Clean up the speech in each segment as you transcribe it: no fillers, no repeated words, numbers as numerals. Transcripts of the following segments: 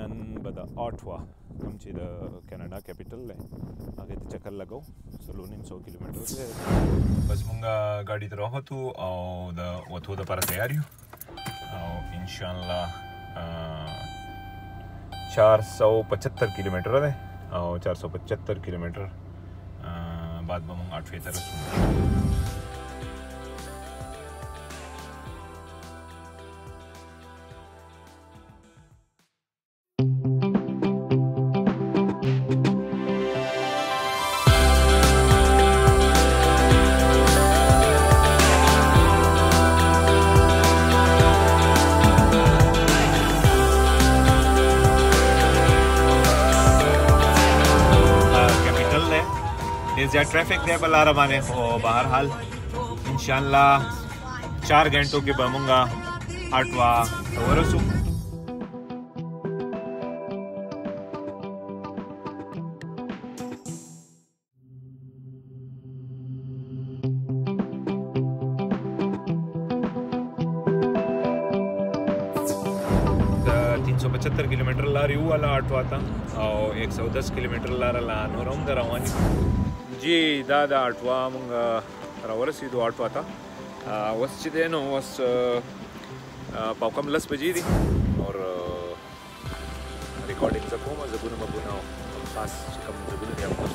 نن به د آټوا کوم چې د کینیډا کیپیټل دی هغې ته چکر لګو 350 کیلومتر دی. بس مونږ ګاډي ته راوختو او د وتو دپاره تیار یو او انشاءالله 475 کیلومتر دی او 475 کیلومتر بعد به مونږ آټوې ته رسو. ज़्यादा ट्रैफिक दे बलारा माने हो बहरहाल इंशाल्लाह 4 घंटों के बमूंगा आटवा वरसू. द 375 किलोमीटर लार यू वाला आटवा था और 110 किलोमीटर लार ला नोरम दरवानी जी دا د آټوا مونږ راورسېدو آټوا ته. اوس چې دی نو اوس پاو کم 10 بجې دي اور ریکارډینګ زه کوم زبونه مبونه او خاص چې کوم زبونه دي هغه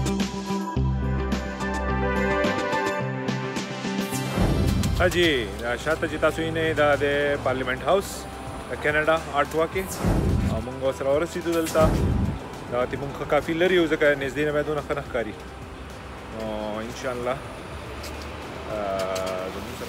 जी دا شاته چې تاسو یې نه دا د پارلیمنت هاوس د کینیډا اټوا کې موږ سره ورسېدو دلته دا موږ کافي لري یو ځکه نږدې نه باید ونه ښه نه ښکاري نو انشاءالله زموږ سره